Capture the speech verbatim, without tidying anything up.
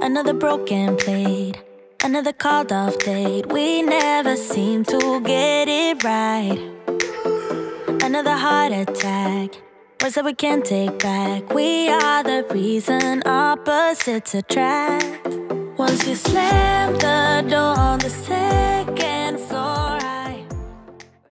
Another broken plate, another called off date. We never seem to get it right. Another heart attack, words that we can't take back. We are the reason opposites attract. Once you slam the door on the second floor,